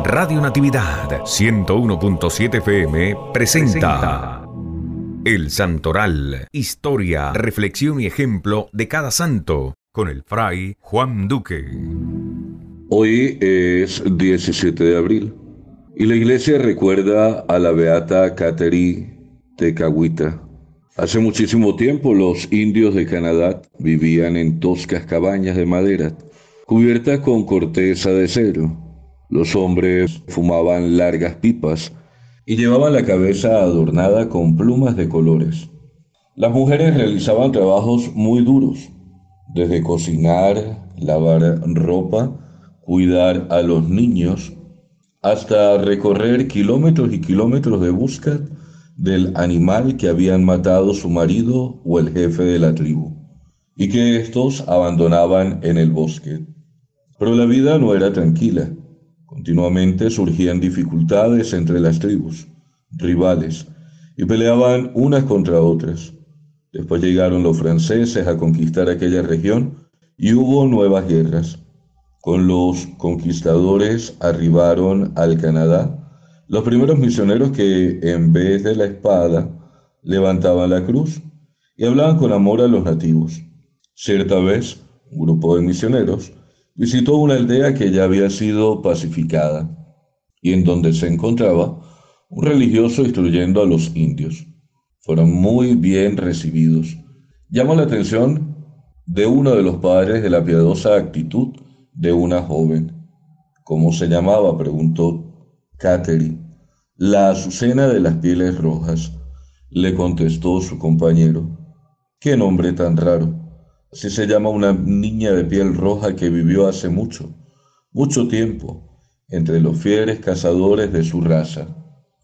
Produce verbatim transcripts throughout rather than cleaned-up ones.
Radio Natividad ciento uno punto siete F M presenta El Santoral, historia, reflexión y ejemplo de cada santo, con el fray Juan Duque. Hoy es diecisiete de abril y la iglesia recuerda a la beata Kateri Tekakwitha. Hace muchísimo tiempo los indios de Canadá vivían en toscas cabañas de madera, cubiertas con corteza de cedro. Los hombres fumaban largas pipas y llevaban la cabeza adornada con plumas de colores. Las mujeres realizaban trabajos muy duros, desde cocinar, lavar ropa, cuidar a los niños, hasta recorrer kilómetros y kilómetros de busca del animal que habían matado su marido o el jefe de la tribu, y que éstos abandonaban en el bosque. Pero la vida no era tranquila. Continuamente surgían dificultades entre las tribus, rivales, y peleaban unas contra otras. Después llegaron los franceses a conquistar aquella región y hubo nuevas guerras. Con los conquistadores arribaron al Canadá los primeros misioneros que, en vez de la espada, levantaban la cruz y hablaban con amor a los nativos. Cierta vez, un grupo de misioneros visitó una aldea que ya había sido pacificada y en donde se encontraba un religioso instruyendo a los indios. Fueron muy bien recibidos. Llamó la atención de uno de los padres de la piadosa actitud de una joven. ¿Cómo se llamaba?, preguntó. Kateri, la azucena de las pieles rojas, le contestó su compañero. ¡Qué nombre tan raro! Así se llama una niña de piel roja que vivió hace mucho, mucho tiempo, entre los fieles cazadores de su raza.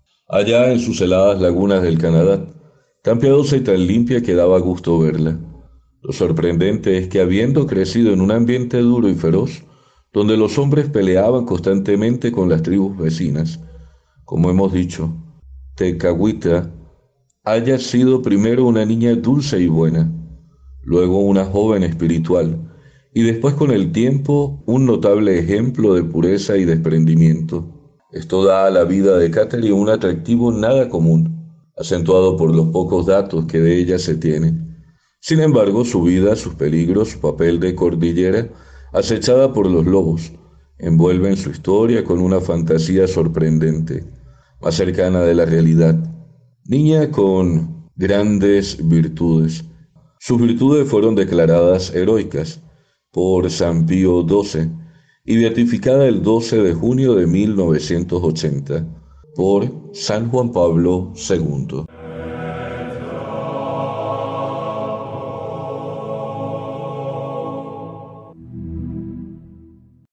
Allá en sus heladas lagunas del Canadá, tan piadosa y tan limpia que daba gusto verla. Lo sorprendente es que, habiendo crecido en un ambiente duro y feroz, donde los hombres peleaban constantemente con las tribus vecinas, como hemos dicho, Tekakwitha haya sido primero una niña dulce y buena, luego una joven espiritual, y después con el tiempo un notable ejemplo de pureza y desprendimiento. Esto da a la vida de Kateri un atractivo nada común, acentuado por los pocos datos que de ella se tienen. Sin embargo, su vida, sus peligros, su papel de cordillera, acechada por los lobos, envuelven su historia con una fantasía sorprendente, más cercana de la realidad. Niña con grandes virtudes. Sus virtudes fueron declaradas heroicas por San Pío doce y beatificada el doce de junio de mil novecientos ochenta por San Juan Pablo segundo.